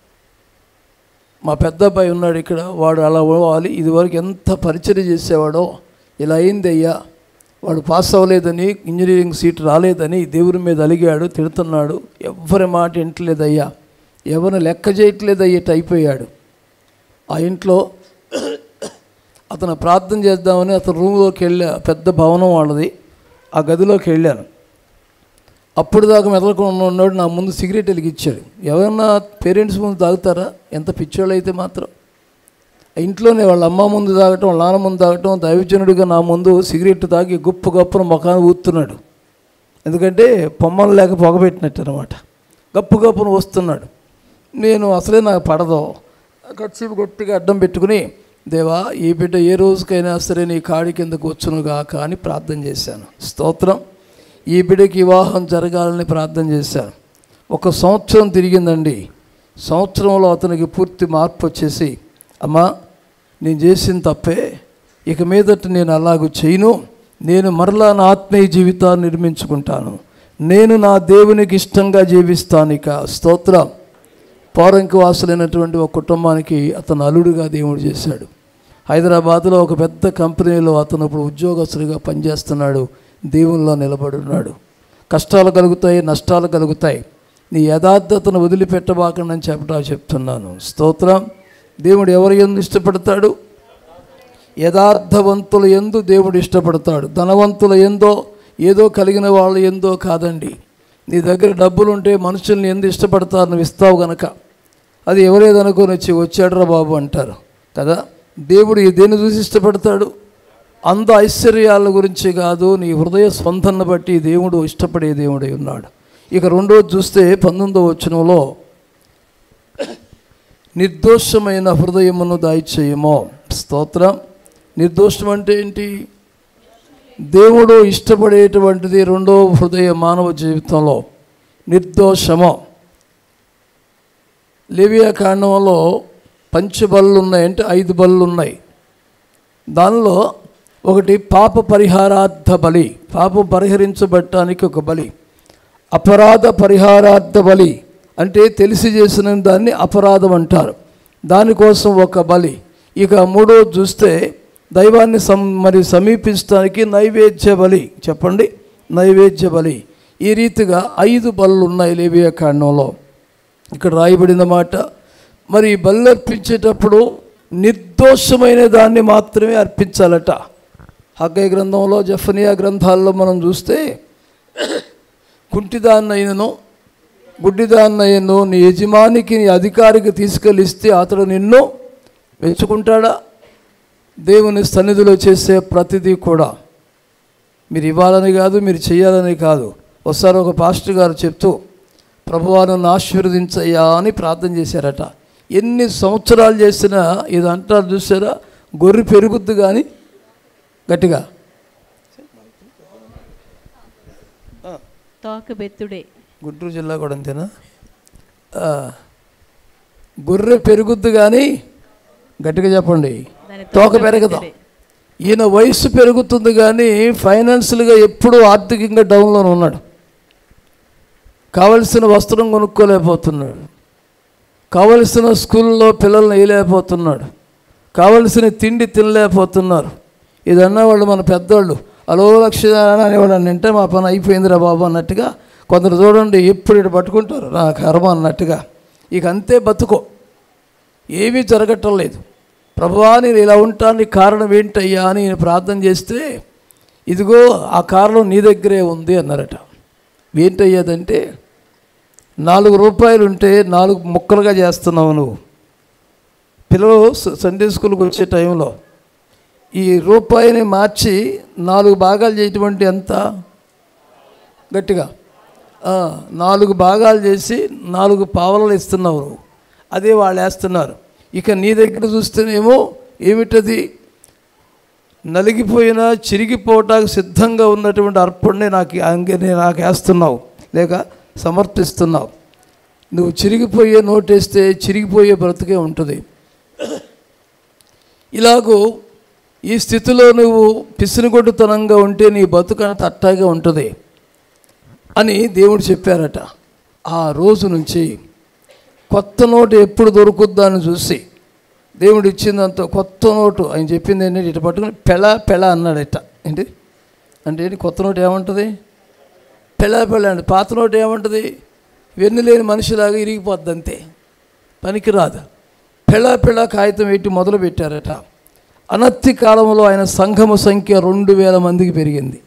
మా పెద్ద అబ్బాయి ఉన్నాడు ఇక్కడ, వాడు అలా అవ్వాలి, ఇదివరకు ఎంత పరిచయం చేసేవాడో ఇలా అయింది అయ్యా, వాడు పాస్ అవ్వలేదని, ఇంజనీరింగ్ సీట్ రాలేదని దేవుని మీద అలిగాడు, తిడుతున్నాడు, ఎవరి మాట వింటలేదయ్యా, ఎవరిని లెక్క చేయట్లేదు అయ్యేట అయిపోయాడు. ఆ ఇంట్లో అతను ప్రార్థన చేద్దామని అతను రూమ్లోకి వెళ్ళా, పెద్ద భవనం వాళ్ళది, ఆ గదిలోకి వెళ్ళాను. అప్పుడు దాకా మెదలకుండా ఉన్నాడు, నా ముందు సిగరెట్ వెలిగించాడు. ఎవరన్నా పేరెంట్స్ ముందు తాగుతారా? ఎంత పిచ్చోళ్ళు అయితే మాత్రం. ఇంట్లోనే వాళ్ళ అమ్మ ముందు తాగటం, వాళ్ళ నాన్న ముందు తాగటం, దైవజనుడిగా నా ముందు సిగరెట్ తాగి గొప్ప గొప్పన ముఖాన్ని ఊతున్నాడు. ఎందుకంటే పొమ్మలు లేక పొగబెట్టినట్టు అనమాట. గప్పు గప్పును వస్తున్నాడు. నేను అసలే నాకు పడదు, ఖర్చు గట్టిగా అడ్డం పెట్టుకుని, దేవా ఈ బిడ్డ ఏ రోజుకైనా సరే నీ కాడి కిందకు వచ్చునుగాక అని ప్రార్థన చేశాను. స్తోత్రం. ఈ బిడ్డకి వివాహం జరగాలని ప్రార్థన చేశాను. ఒక సంవత్సరం తిరిగిందండి. సంవత్సరంలో అతనికి పూర్తి మార్పు వచ్చేసి, అమ్మా నేను చేసిన తప్పే, ఇక మీదట నేను అలాగూ చేయను, నేను మరలా నా ఆత్మీయ జీవితాన్ని నిర్మించుకుంటాను, నేను నా దేవునికి ఇష్టంగా జీవిస్తాను ఇక. స్తోత్రం. పౌరంకి వాసులైనటువంటి ఒక కుటుంబానికి అతను అల్లుడుగా దేవుడు చేశాడు. హైదరాబాద్లో ఒక పెద్ద కంపెనీలో అతను ఇప్పుడు ఉద్యోగస్తుడిగా పనిచేస్తున్నాడు, దేవునిలో నిలబడి ఉన్నాడు. కష్టాలు కలుగుతాయి, నష్టాలు కలుగుతాయి, నీ యథార్థతను వదిలిపెట్టబాకండి అని చెప్పడా చెప్తున్నాను. స్తోత్రం. దేవుడు ఎవరు ఎందు ఇష్టపడతాడు? యథార్థవంతుల ఎందు దేవుడు ఇష్టపడతాడు. ధనవంతుల ఎందో ఏదో కలిగిన వాళ్ళు ఎందో కాదండి. నీ దగ్గర డబ్బులుంటే మనుషుల్ని ఎందు ఇష్టపడతారు, నువ్వు ఇస్తావు గనక. అది ఎవరేదనుకొని వచ్చి వచ్చాడురా బాబు అంటారు కదా. దేవుడు దేన్ని చూసి ఇష్టపడతాడు? అంద ఐశ్వర్యాల గురించి కాదు, నీ హృదయ స్పందనను బట్టి దేవుడు ఇష్టపడే దేవుడై ఉన్నాడు. ఇక రెండోది చూస్తే పంతొమ్మిదో వచనంలో నిర్దోషమైన హృదయమును దయచేయమో. స్తోత్రం. నిర్దోషం అంటే ఏంటి? దేవుడు ఇష్టపడేటువంటిది రెండో హృదయ మానవ జీవితంలో నిర్దోషము. లేవియా కాండంలో పంచబలులు ఉన్నాయంటే ఐదు బలులు ఉన్నాయి. దానిలో ఒకటి పాప పరిహారార్థ బలి, పాపం పరిహరించబడటానికి ఒక బలి. అపరాధ పరిహారార్థ బలి అంటే తెలిసి చేసిన దాన్ని అపరాధం అంటారు, దానికోసం ఒక బలి. ఇక మూడో చూస్తే దైవాన్ని సం మరి సమీపించడానికి నైవేద్య బలి. చెప్పండి, నైవేద్య బలి. ఈ రీతిగా ఐదు బలులు ఉన్నాయి లేవియా కాండంలో. ఇక్కడ రాయబడిన మాట, మరి బలి అర్పించేటప్పుడు నిర్దోషమైన దాన్ని మాత్రమే అర్పించాలట. హగ్గయి గ్రంథంలో, జెఫనియా గ్రంథాల్లో మనం చూస్తే, కుంటిదాన్నైనను గుడ్డిదాన్నైనను నీ యజమానికి నీ అధికారికి తీసుకెళ్ళిస్తే అతడు నిన్ను మెచ్చుకుంటాడా? దేవుని సన్నిధిలో చేసే ప్రతిదీ కూడా మీరు ఇవ్వాలని కాదు, మీరు చేయాలని కాదు, ఒకసారి ఒక పాస్టర్ గారు చెప్తూ ప్రభువా నన్ను ఆశీర్వదించయ్యా అని ప్రార్థన చేశారట. ఎన్ని సంవత్సరాలు చేసినా ఇది అంటారు చూసారా, గొర్రె పెరుగుద్ది కానీ గట్టిగా తోకబెత్తుడే. గుంటూరు జిల్లా కూడా అంతేనా? గొర్రె పెరుగుద్ది కానీ గట్టిగా చెప్పండి, తోక పెరగదు. ఈయన వయసు పెరుగుతుంది కానీ ఫైనాన్షియల్గా ఎప్పుడూ ఆర్థికంగా డౌన్లోనే ఉన్నాడు. కావలసిన వస్త్రం కొనుక్కోలేకపోతున్నాడు, కావలసిన స్కూల్లో పిల్లల్ని వేయలేకపోతున్నాడు, కావలసిన తిండి తినలేకపోతున్నారు. ఇది అన్నవాళ్ళు మన పెద్దవాళ్ళు అలో లక్ష్యాన్ని అనేవాళ్ళు అంటే మా పని అయిపోయిందిరా బాబు అన్నట్టుగా. కొందరు చూడండి ఎప్పుడు ఇటు పట్టుకుంటారు నా కర్మ అన్నట్టుగా. ఇక అంతే బతుకో, ఏమీ జరగటం లేదు. ప్రభువా నేను ఇలా ఉంటానికి కారణం ఏంటయ్యా అని నేను ప్రార్థన చేస్తే ఇదిగో ఆ కారణం నీ దగ్గరే ఉంది అన్నారట. ఏంటయ్యేదంటే నాలుగు రూపాయలు ఉంటే నాలుగు ముక్కలుగా చేస్తున్నావు నువ్వు. పిల్లలు సండే స్కూల్కి వచ్చే టైంలో ఈ రూపాయిని మార్చి నాలుగు భాగాలు చేయటువంటి ఎంత గట్టిగా నాలుగు భాగాలు చేసి నాలుగు పావలలు ఇస్తున్నావు నువ్వు. అదే వాళ్ళు వేస్తున్నారు. ఇక నీ దగ్గర చూస్తేనేమో ఏమిటది, నలిగిపోయినా చిరిగిపోవటానికి సిద్ధంగా ఉన్నటువంటి అర్పణని నాకు అంగే నాకు వేస్తున్నావు లేక సమర్పిస్తున్నావు. నువ్వు చిరిగిపోయే నోటేస్తే చిరిగిపోయే బ్రతుకే ఉంటుంది. ఇలాగూ ఈ స్థితిలో నువ్వు పిసినిగొడ్డుతనంగా ఉంటే నీ బతుకు తట్టాగా ఉంటుంది అని దేవుడు చెప్పారట. ఆ రోజు నుంచి కొత్త నోటు ఎప్పుడు దొరుకుద్దా అని చూసి దేవుడు ఇచ్చిందంత కొత్త నోటు ఆయన చెప్పింది ఏంటంటే ఇటు పట్టుకుని పెళ పెళ అన్నాడు. ఇట్ట ఏంటి అంటే ఏంటి, కొత్త నోటు ఏమంటుంది, పెళ పెళ అండి. పాత నోటు ఏమంటుంది, వెన్నులేని మనిషిలాగా ఇరిగిపోద్ది అంతే, పనికిరాదు. పెళ పెళ కాగితం పెట్టి మొదలు పెట్టారట. అనతి కాలంలో ఆయన సంఘము సంఖ్య రెండు వేల మందికి పెరిగింది.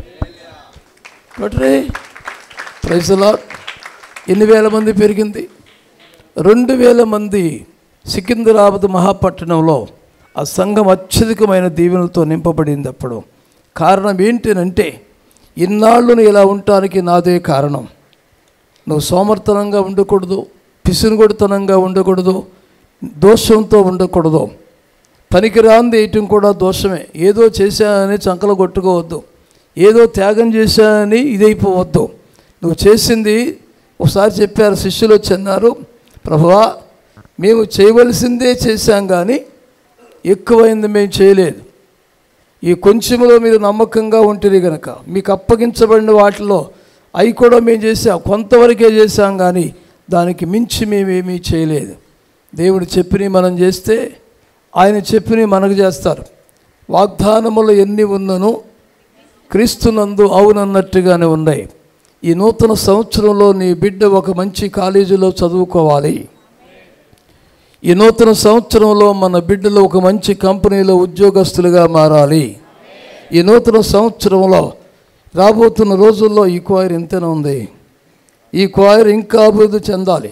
బట్రే ప్రైజ్ లార్డ్. ఎన్ని వేల మంది పెరిగింది? రెండు వేల మంది. సికింద్రాబాద్ మహాపట్టణంలో ఆ సంఘం అత్యధికమైన దీవెనలతో నింపబడింది. అప్పుడు కారణం ఏంటంటే ఇన్నాళ్ళు ఇలా ఉండటానికి నాదే కారణం. నువ్వు సోమర్తనంగా ఉండకూడదు, పిసినుగొడుతనంగా ఉండకూడదు, దోషంతో ఉండకూడదు. పనికి రాంది వేయటం కూడా దోషమే. ఏదో చేశానని చంకలు కొట్టుకోవద్దు, ఏదో త్యాగం చేశానని ఇదైపోవద్దు. నువ్వు చేసింది ఒకసారి చెప్పారు శిష్యులు వచ్చి అన్నారు, ప్రభువా మేము చేయవలసిందే చేశాం కానీ ఎక్కువైంది మేము చేయలేదు. ఈ కొంచెంలో మీరు నమ్మకంగా ఉంటుంది కనుక మీకు అప్పగించబడిన వాటిలో అవి కూడా మేము చేసాం, కొంతవరకే చేశాం కానీ దానికి మించి మేమేమీ చేయలేదు. దేవుడు చెప్పినవి మనం చేస్తే ఆయన చెప్పినవి మనకు చేస్తారు. వాగ్దానములు ఎన్ని ఉన్నను క్రీస్తునందు అవునన్నట్టుగానే ఉన్నాయి. ఈ నూతన సంవత్సరంలో నీ బిడ్డ ఒక మంచి కాలేజీలో చదువుకోవాలి. ఈ నూతన సంవత్సరంలో మన బిడ్డలు ఒక మంచి కంపెనీలో ఉద్యోగస్తులుగా మారాలి. ఈ నూతన సంవత్సరంలో రాబోతున్న రోజుల్లో ఈ క్వైర్ ఎంతనే ఉంది, ఈ క్వైర్ ఇంకా అభివృద్ధి చెందాలి,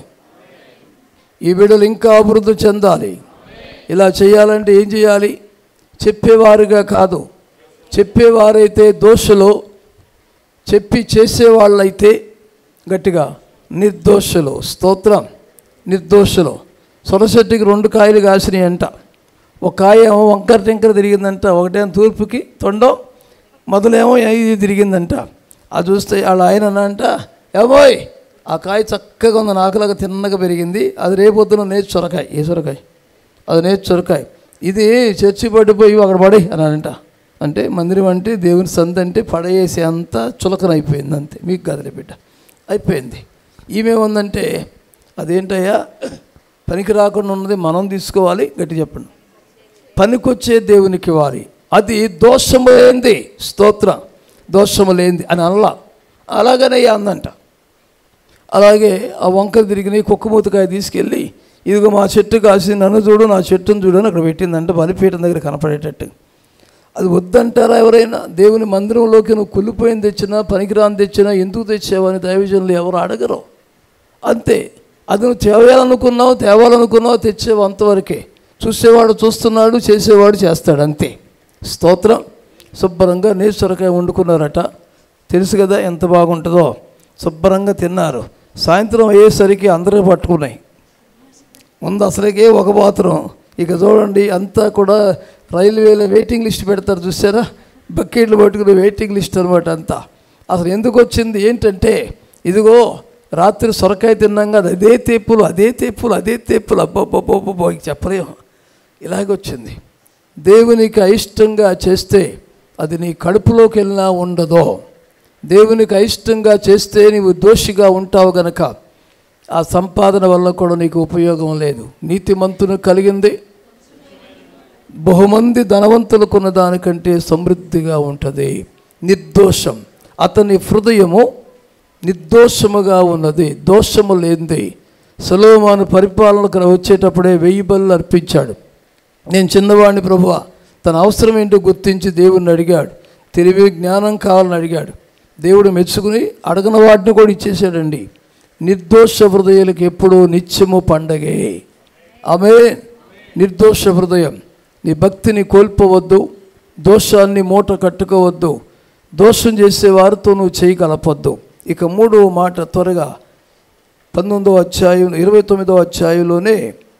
ఈ బిడ్డలు ఇంకా అభివృద్ధి చెందాలి. ఇలా చేయాలంటే ఏం చేయాలి? చెప్పేవారుగా కాదు, చెప్పేవారైతే దోషులు, చెప్పి చేసేవాళ్ళైతే గట్టిగా నిర్దోషులు. స్తోత్రం. నిర్దోషులు. సొరచెట్టుకి రెండు కాయలు కాసినాయి అంట. ఒక కాయ ఏమో వంకర టెంకర తిరిగిందంట, ఒకటేమో తూర్పుకి తొండం మొదలేమో ఇది తిరిగిందంట. అది చూస్తే వాళ్ళ ఆయన అంట, ఏమోయ్ ఆ కాయ చక్కగా ఉంది, నాకులాగా తిన్నగా పెరిగింది, అది రేపొద్దున నేతి సొరకాయ. ఏ సొరకాయ? అది నేతి సొరకాయ. ఇది చర్చి పడిపోయి అక్కడ పడి అనంట. అంటే మందిరం అంటే దేవుని సంత అంటే పడేసే అంత చులకనైపోయింది అంతే. మీకు కదలే బిడ్డ అయిపోయింది. ఈమెముందంటే అదేంటయ్యా పనికి రాకుండా ఉన్నది మనం తీసుకోవాలి. గట్టి చెప్పండి. పనికొచ్చే దేవునికి ఇవ్వాలి. అది దోషము లేనిది. స్తోత్రం. దోషము లేనిది అని అనలా, అలాగనే అందంట. అలాగే ఆ వంకర తిరిగిన కుక్కమూతకాయ తీసుకెళ్ళి ఇదిగో మా చెట్టు కాసి నన్ను చూడు నా చెట్టును చూడు అని అక్కడ పెట్టిందంట, బలిపీఠం దగ్గర కనపడేటట్టు. అది వద్దంటారా ఎవరైనా? దేవుని మందిరంలోకి నువ్వు కుళ్ళిపోయింది తెచ్చినా పనికిరాని తెచ్చినా ఎందుకు తెచ్చావని దైవజనులు ఎవరు అడగరు. అంతే. అది నువ్వు తేవాలనుకున్నావు తేవాలనుకున్నావు తెచ్చేవు అంతవరకే. చూసేవాడు చూస్తున్నాడు, చేసేవాడు చేస్తాడు అంతే. స్తోత్రం. శుభ్రంగా నేసొరకాయ వండుకున్నారట. తెలుసు కదా ఎంత బాగుంటుందో. శుభ్రంగా తిన్నారు. సాయంత్రం అయ్యేసరికి అందరూ పట్టుకున్నాయి. ముందు అసలుకే ఒక బాత్రూమ్, ఇక చూడండి అంతా కూడా రైల్వేలో వెయిటింగ్ లిస్ట్ పెడతారు చూసారా, బకెట్లు పట్టుకుని వెయిటింగ్ లిస్ట్ అనమాట అంతా. అసలు ఎందుకు వచ్చింది ఏంటంటే, ఇదిగో రాత్రి సొరకాయ తిన్నాం కదా, అదే తేపులు అదే తేపులు అదే తేపులు అబ్బబ్బబ్బబ్బో చెప్పలేము, ఇలాగొచ్చింది. దేవునికి అయిష్టంగా చేస్తే అది నీ కడుపులోకి వెళ్ళినా ఉండదో. దేవునికి అయిష్టంగా చేస్తే నీవు దోషిగా ఉంటావు గనక ఆ సంపాదన వల్ల కూడా నీకు ఉపయోగం లేదు. నీతిమంతును కలిగింది బహుమంది ధనవంతులకున్న దానికంటే సమృద్ధిగా ఉంటుంది. నిర్దోషం, అతని హృదయము నిర్దోషముగా ఉన్నది, దోషము లేనిది. సొలొమోను పరిపాలనకు వచ్చేటప్పుడే వెయ్యి బలులు అర్పించాడు. నేను చిన్నవాడిని ప్రభువా, తన అవసరం ఏంటో గుర్తించి దేవుణ్ణి అడిగాడు. తెలివి జ్ఞానం కావాలని అడిగాడు. దేవుడు మెచ్చుకుని అడగని వాటిని కూడా ఇచ్చేసాడండి. నిర్దోష హృదయాలకు ఎప్పుడూ నిత్యము పండగే. ఆమె నిర్దోష హృదయం. నీ భక్తిని కోల్పోవద్దు, దోషాన్ని మూట కట్టుకోవద్దు, దోషం చేసే వారితో నువ్వు చేయి కలపొద్దు. ఇక మూడవ మాట త్వరగా పంతొమ్మిదో అధ్యాయం ఇరవై తొమ్మిదో అధ్యాయంలోనే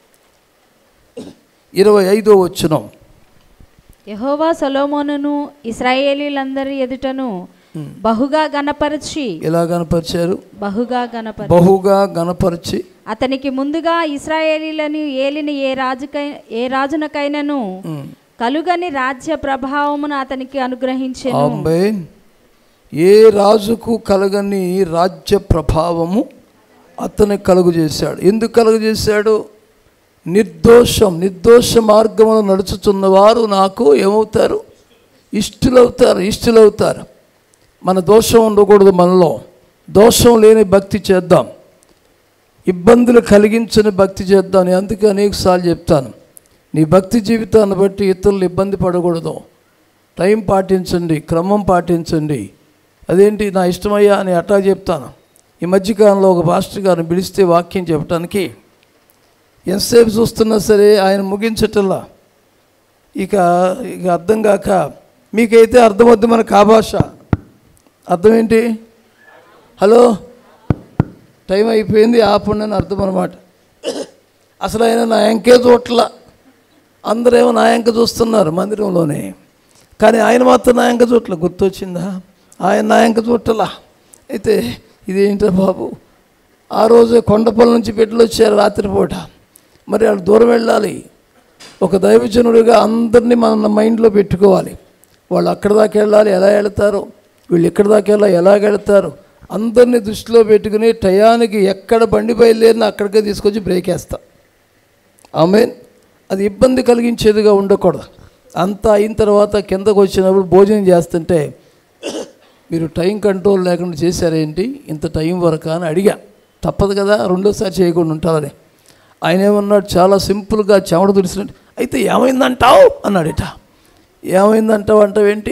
ఇరవై ఐదో వచనం. యెహోవా సొలొమోనును ఇశ్రాయేలీయులందరి ఎదుటను బహుగా గణపరచి, ఎలా గణపరిచారు? బహుగా గణపరచి బహుగా గణపరిచి అతనికి ముందుగా ఇశ్రాయేలీయులను ఏలిన ఏ రాజుకై ఏ రాజునకైనను కలుగని రాజ్య ప్రభావమును అతనికి అనుగ్రహించెను. ఆమేన్. ఏ రాజుకు కలగని రాజ్య ప్రభావము అతనికి కలుగు చేశాడు. ఎందుకు కలుగు చేశాడు? నిర్దోషం నిర్దోష మార్గమును నడుచుతున్న వారు నాకు ఏమవుతారు? ఇష్టులవుతారు ఇష్టులవుతారు మన దోషం ఉండకూడదు. మనలో దోషం లేని భక్తి చేద్దాం, ఇబ్బందులు కలిగించని భక్తి చేద్దాం. నేను అందుకే అనేకసార్లు చెప్తాను, నీ భక్తి జీవితాన్ని బట్టి ఇతరులు ఇబ్బంది పడకూడదు. టైం పాటించండి, క్రమం పాటించండి. అదేంటి నా ఇష్టమయ్యా అని అట్టా చెప్తాను. ఈ మధ్యకాలంలో ఒక పాస్టర్ గారిని పిలిస్తే వాక్యం చెప్పడానికి ఎంతసేపు చూస్తున్నా సరే ఆయన ముగించటల్లా. ఇక ఇక అర్థం కాక, మీకైతే అర్థమవుద్ది మనకు ఆ భాష. అర్థం ఏంటి? హలో, టైం అయిపోయింది ఆపండి అని అర్థం అన్నమాట. అసలు ఆయన నా ఎంకే చూట్ల, అందరేమో నా ఎంక చూస్తున్నారు మందిరంలోనే, కానీ ఆయన మాత్రం నా ఎంక చూట్ల. గుర్తొచ్చిందా? ఆయన నా ఎంక చూట్టలా. అయితే ఇదేంటో బాబు, ఆ రోజు కొండపల్లి నుంచి బిడ్డలు వచ్చారు రాత్రిపూట. మరి వాళ్ళు దూరం వెళ్ళాలి. ఒక దైవజనుడిగా అందరినీ మన మైండ్లో పెట్టుకోవాలి. వాళ్ళు అక్కడి దాకా వెళ్ళాలి, ఎలా వెళతారు, వీళ్ళు ఎక్కడి దాకా వెళ్ళాలి, ఎలాగ వెళతారు, అందరినీ దృష్టిలో పెట్టుకుని టయానికి ఎక్కడ బండి బయలుదేరినా అక్కడికే తీసుకొచ్చి బ్రేక్ వేస్తాం. ఆమేన్. అది ఇబ్బంది కలిగించేదిగా ఉండకూడదు. అంతా అయిన తర్వాత కిందకు వచ్చినప్పుడు భోజనం చేస్తుంటే మీరు టైం కంట్రోల్ లేకుండా చేశారేంటి ఇంత టైం వరకు అని అడిగా. తప్పదు కదా, రెండోసారి చేయకుండా ఉంటారని. ఆయన ఏమన్నాడు, చాలా సింపుల్గా చెమట తుడిసినట్టు, అయితే ఏమైందంటావు అన్నాడట. ఏమైందంటావు అంటావేంటి?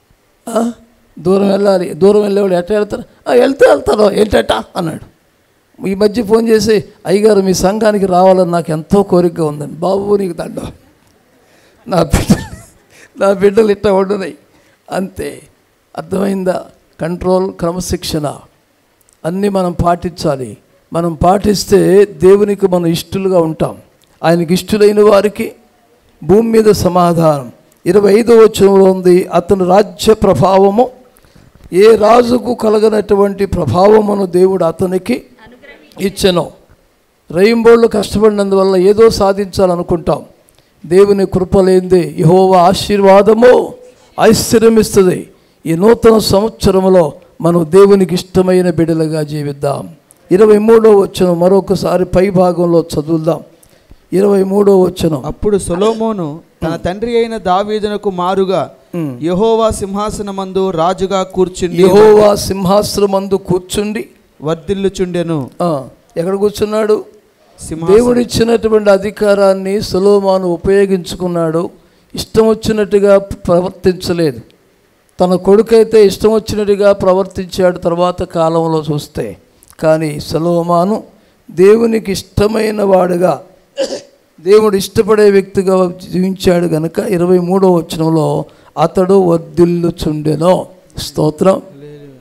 దూరం వెళ్ళాలి, దూరం వెళ్ళేవాడు ఎట్లా వెళ్తారు? వెళ్తే వెళ్తారు ఏంటట అన్నాడు. ఈ మధ్య ఫోన్ చేసి, అయ్యగారు మీ సంఘానికి రావాలని నాకు ఎంతో కోరికగా ఉందండి. బాబు నీకు దండం, నా బిడ్డ నా బిడ్డలు ఇట్లా ఉండున్నాయి అంతే. అర్థమైందా? కంట్రోల్, క్రమశిక్షణ అన్నీ మనం పాటించాలి. మనం పాటిస్తే దేవునికి మనం ఇష్టలుగా ఉంటాం. ఆయనకి ఇష్టలైన వారికి భూమి మీద సమాధానం. ఇరవై ఐదో వచనంలో ఉంది, అతని రాజ్య ప్రభావము ఏ రాజుకు కలగనటువంటి ప్రభావమును దేవుడు అతనికి ఇచ్చెను. రెయింబోళ్ళు కష్టపడినందువల్ల ఏదో సాధించాలనుకుంటాం. దేవుని కృప లేనిదే యెహోవా ఆశీర్వాదము ఐశ్వర్యమిస్తుంది. ఈ నూతన సంవత్సరంలో మనం దేవునికి ఇష్టమైన బిడ్డలుగా జీవిద్దాం. ఇరవై మూడో వచనం మరొకసారి పై భాగంలో చదువుదాం. ఇరవై మూడో వచనం. అప్పుడు సొలొమోను తన తండ్రి అయిన దావీదునకు మారుగా యెహోవా సింహాసనమందు రాజుగా కూర్చుండి యెహోవా సింహాసనమందు కూర్చుండి వర్ధిల్లుచుండెను. ఎక్కడ కూర్చున్నాడు? దేవుడిచ్చినటువంటి అధికారాన్ని సొలొమోను ఉపయోగించుకున్నాడు. ఇష్టం వచ్చినట్టుగా ప్రవర్తించలేదు. తన కొడుకైతే ఇష్టం వచ్చినట్టుగా ప్రవర్తించాడు తర్వాత కాలంలో చూస్తే. కానీ సొలొమోను దేవునికి ఇష్టమైన వాడుగా, దేవుడు ఇష్టపడే వ్యక్తిగా జీవించాడు గనుక ఇరవై మూడో వచనంలో అతడు వర్ధిల్లుచుండెను. స్తోత్రం.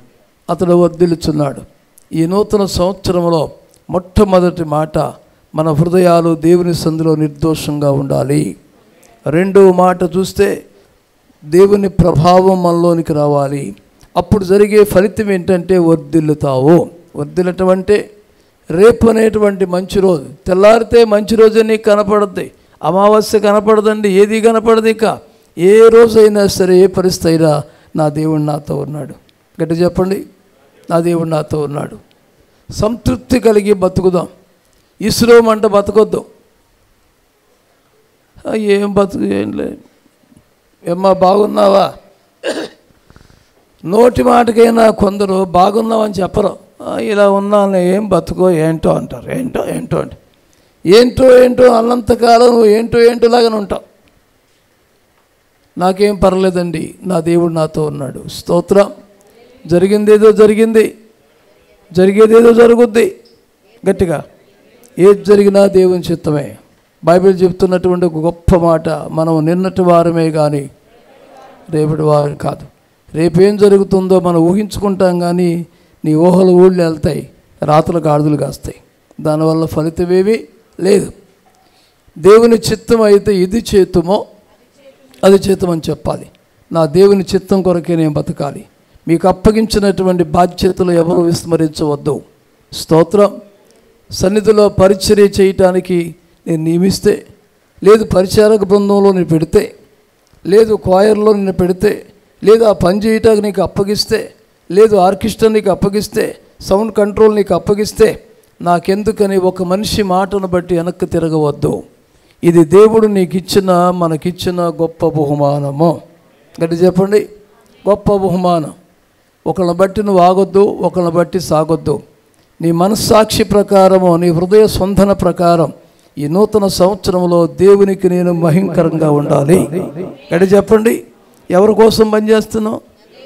అతడు వర్ధిల్లుచున్నాడు. ఈ నూతన సంవత్సరంలో మొట్టమొదటి మాట, మన హృదయాలు దేవుని సందులో నిర్దోషంగా ఉండాలి. రెండవ మాట చూస్తే దేవుని ప్రభావం మనలోనికి రావాలి. అప్పుడు జరిగే ఫలితం ఏంటంటే వర్ధిల్లుతావు. వర్ధిల్లటం అంటే రేపు అనేటువంటి మంచి రోజు, తెల్లారితే మంచి రోజు నీకు కనపడద్ది, అమావాస్య కనపడదండి, ఏది కనపడదు. ఇక ఏ రోజైనా సరే, ఏ పరిస్థితి అయినా నా దేవుడు నాతో ఉన్నాడు. గట్టి చెప్పండి, నా దేవుడు నాతో ఉన్నాడు. సంతృప్తి కలిగి బతుకుదాం. ఇసురోమంట బతకొద్దు. ఏం బతుకు, ఏం లేదు, ఏమ్మా బాగున్నావా, నోటి మాటకైనా కొందరు బాగున్నావని చెప్పరు. ఇలా ఉన్నాను, ఏం బతుకో ఏంటో అంటారు. ఏంటో ఏంటో అంటే ఏంటో ఏంటో అన్నంతకాలం నువ్వు ఏంటో ఏంటోలాగానే ఉంటావు. నాకేం పర్లేదండి, నా దేవుడు నాతో ఉన్నాడు. స్తోత్రం. జరిగిందేదో జరిగింది, జరిగేదేదో జరుగుద్ది. గట్టిగా ఏది జరిగినా దేవుని చిత్తమే. బైబిల్ చెప్తున్నటువంటి ఒక గొప్ప మాట, మనం నిన్నటి వారమే కానీ రేపటి వారం కాదు. రేపేం జరుగుతుందో మనం ఊహించుకుంటాం, కానీ నీ ఊహలు ఊళ్ళు వెళ్తాయి, రాత్రులు గాడిదలు కాస్తాయి. దానివల్ల ఫలితమేమీ లేదు. దేవుని చిత్తం అయితే ఇది చేతుమో అది చేతమని చెప్పాలి. నా దేవుని చిత్తం కొరకే నేను బతకాలి. మీకు అప్పగించినటువంటి బాధ్యతలు ఎవరు విస్మరించవద్దు. స్తోత్రం. సన్నిధిలో పరిచర్య చేయటానికి నేను నియమిస్తే, లేదు పరిచారక బృందంలో నేను పెడితే, లేదు క్వాయర్లో నేను పెడితే, లేదు ఆ పని చేయటానికి నీకు అప్పగిస్తే, లేదు ఆర్కెస్ట్రా నీకు అప్పగిస్తే, సౌండ్ కంట్రోల్ నీకు అప్పగిస్తే, నాకెందుకని ఒక మనిషి మాటను బట్టి వెనక్కి తిరగవద్దు. ఇది దేవుడు నీకు ఇచ్చిన, మనకిచ్చిన గొప్ప బహుమానము. గట్టి చెప్పండి, గొప్ప బహుమానం. ఒకళ్ళని బట్టి నువ్వు ఆగొద్దు, ఒకళ్ళని బట్టి సాగొద్దు. నీ మనస్సాక్షి ప్రకారము, నీ హృదయ స్పందన ప్రకారం ఈ నూతన సంవత్సరంలో దేవునికి నేను మహింకరంగా ఉండాలి. గట్టి చెప్పండి, ఎవరి కోసం పనిచేస్తున్నావు,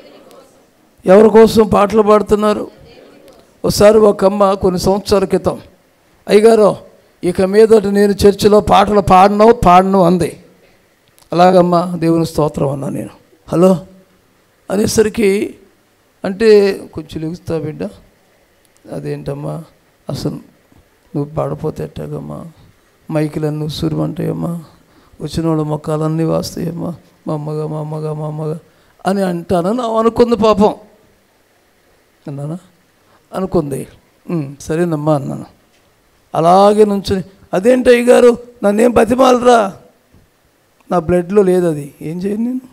ఎవరి కోసం పాటలు పాడుతున్నారు. ఒకసారి ఒక అమ్మ కొన్ని సంవత్సరాల క్రితం, అయ్యగారు ఇక మీదట నేను చర్చిలో పాటలు పాడను పాడను అంది. అలాగమ్మా, దేవుని స్తోత్రం అన్నా నేను. హలో అనేసరికి, అంటే కొంచెం లెగుస్తా బిడ్డ, అదేంటమ్మా అసలు నువ్వు పాడపోతే ఎట్టాగమ్మా, మైకులన్నీ ఉసురుమంటాయమ్మా, వచ్చిన వాళ్ళ మొక్కలన్నీ వాస్తాయమ్మా, మా అమ్మగా మా అమ్మగా మా అమ్మగా అని అంటానని అనుకుంది. పాపం అన్నానా అనుకుంది. సరేనమ్మా అన్నాను. అలాగే నుంచి, అదేంటి అయ్యగారు నన్నేం బతిమాలరా, నా బ్లడ్లో లేదు, అది ఏం చేయను నేను,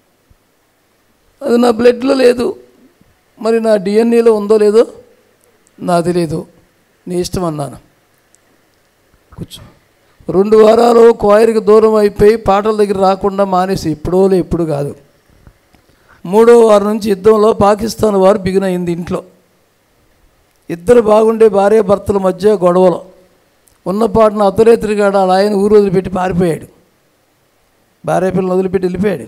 అది నా బ్లడ్లో లేదు, మరి నా డిఎన్ఏలో ఉందో లేదో నాది లేదు, నీ ఇష్టం అన్నాను. కూర్చో. రెండు వారాలు క్వాయర్కి దూరం అయిపోయి పాటల దగ్గర రాకుండా మానేసి, ఎప్పుడోలే ఎప్పుడు కాదు, మూడో వారం నుంచి యుద్ధంలో పాకిస్తాన్ వారు బిగిన్ అయింది. ఇంట్లో ఇద్దరు బాగుండే భార్య భర్తల మధ్య గొడవలు ఉన్నపాటున అర్ధరేత్రిగాడు అలా ఆయన ఊరు వదిలిపెట్టి పారిపోయాడు. భార్య పిల్లలు వదిలిపెట్టి వెళ్ళిపోయాడు.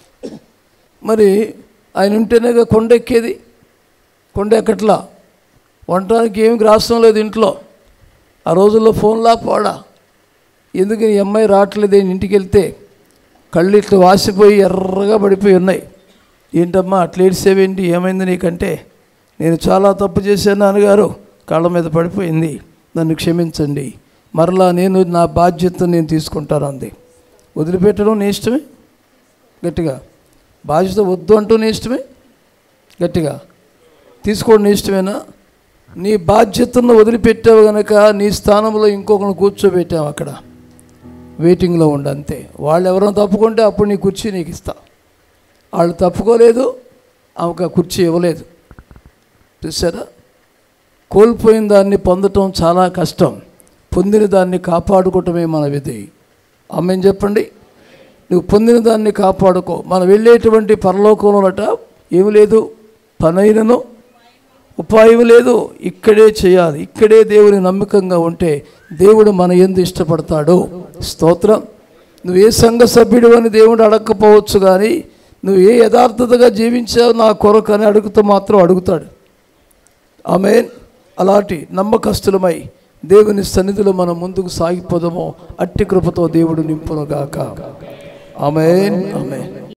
మరి ఆయన ఉంటేనే కొండ ఎక్కేది, కొండ ఎక్కట్లా, వండటానికి ఏమి గ్రాసం లేదు ఇంట్లో. ఆ రోజుల్లో ఫోన్లా పోడా, ఎందుకు ఈ అమ్మాయి రావట్లేదు, ఇంటికి వెళ్తే కళ్ళు ఇట్లా వాసిపోయి ఎర్రగా పడిపోయి ఉన్నాయి. ఏంటమ్మా అట్లా ఏడ్చేవేంటి, ఏమైంది నీకంటే, నేను చాలా తప్పు చేశాను నాన్నగారు, కాళ్ళ మీద పడిపోయింది, నన్ను క్షమించండి, మరలా నేను నా బాధ్యత నేను తీసుకుంటాను అంది. వదిలిపెట్టడం నీ ఇష్టమే, గట్టిగా బాధ్యత వద్దు అంటూ నీ ఇష్టమే, గట్టిగా తీసుకోవడం నీ ఇష్టమేనా. నీ బాధ్యతను వదిలిపెట్టావు కనుక నీ స్థానంలో ఇంకొకరిని కూర్చోబెట్టావు, అక్కడ వెయిటింగ్లో ఉండి అంతే. వాళ్ళు ఎవరైనా తప్పుకుంటే అప్పుడు నీ కుర్చీ నీకు ఇస్తా. వాళ్ళు తప్పుకోలేదు, ఆమెకు ఆ కుర్చీ ఇవ్వలేదు. చూసారా, కోల్పోయిన దాన్ని పొందటం చాలా కష్టం, పొందిన దాన్ని కాపాడుకోవటమే మన విధి. ఆమెను చెప్పండి, నువ్వు పొందిన దాన్ని కాపాడుకో. మనం వెళ్ళేటువంటి పరలోకంలోనట ఏమి లేదు, పనైనను ఉపాయం లేదు, ఇక్కడే చేయాలి. ఇక్కడే దేవుని నమ్మకంగా ఉంటే దేవుడు మన యందు ఇష్టపడతాడు. స్తోత్రం. నువ్వు ఏ సంఘ సభ్యుడు అని దేవుడు అడగకపోవచ్చు, కానీ నువ్వు ఏ యథార్థతగా జీవించావు నా కొరకు అని అడుగుతూ మాత్రం అడుగుతాడు. ఆమేన్. అలాంటి నమ్మకస్తులమై దేవుని సన్నిధిలో మనం ముందుకు సాగిపోదామో అట్టి కృపతో దేవుడు నింపునుగాక. ఆమేన్, ఆమేన్.